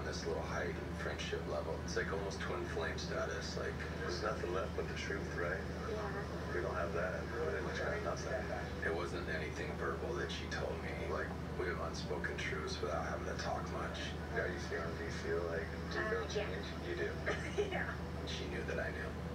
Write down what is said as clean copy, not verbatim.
this little heightened friendship level. It's like almost twin flame status. Like, there's nothing left but the truth, right? Yeah. We don't have that. It's got nothing. It wasn't anything verbal that she told me. Like, we have unspoken truths without having to talk much. Do you feel like, do you feel change? You do. Yeah. She knew that I knew.